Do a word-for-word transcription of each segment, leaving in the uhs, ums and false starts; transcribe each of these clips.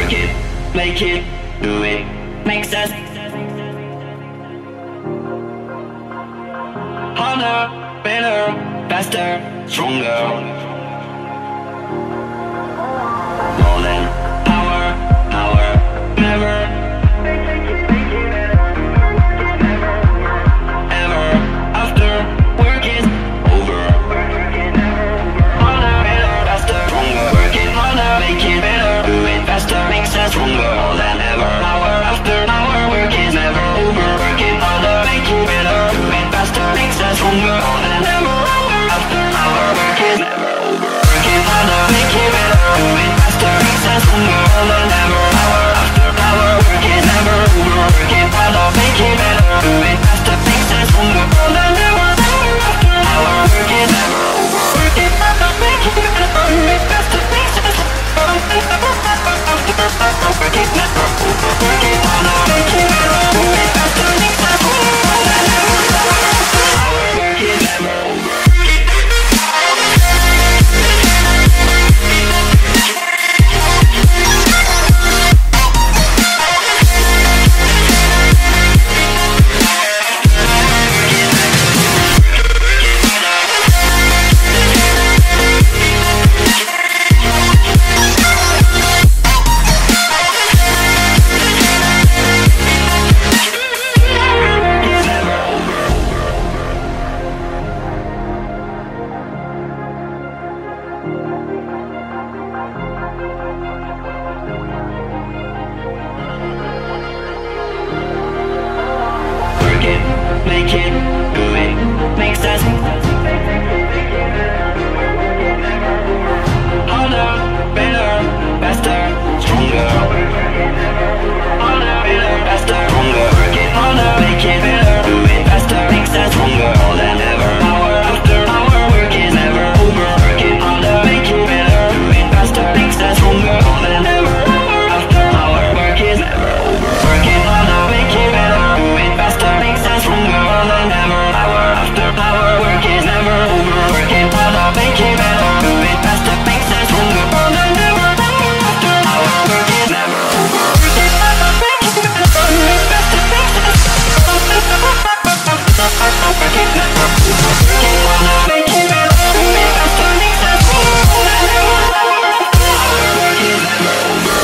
Work it, make it, do it, makes us harder, better, faster, stronger. More than power, power, never, ever, after work is over. Harder, better, faster, stronger. Work it harder, make it better, do it faster, makes us stronger. More than ever, hour after hour, work is never over. Work it harder, make it better, do it faster, makes us stronger. More than ever, hour after hour, work is never over. Work it harder, make it better, do it faster, makes us stronger. More than ever, hour after hour, work is never over. Work it harder, make it better, do it faster, makes us stronger. More than ever, hour after hour, work is never over. Work it harder, make it better, do it faster, makes us stronger. Work it never over. Work it harder, make it better, do it faster, makes us stronger. More than ever, hour after hour, work is never over. Make it, do it, makes us harder, better, faster, stronger. Harder, better, faster, stronger. Work it harder, make it better, do it faster, makes us stronger. More than ever, hour after hour, work is never over. Work it harder, make it better, do it faster, makes us stronger. More than ever, hour after hour, work is never over. Work it harder, make it better, do it faster, makes us stronger. More than ever, hour after hour, work is never over. Work it harder, make it better, do it faster, makes us stronger. More than ever, hour after hour, work is never over. Work it harder, make it better, do it faster, makes us stronger. Work it never over. Work it harder, make it better, do it faster, makes us stronger. More than ever, hour after hour, work is never over.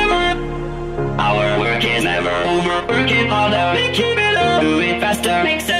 Our work is never over. Work it harder, make it better, do it faster, makes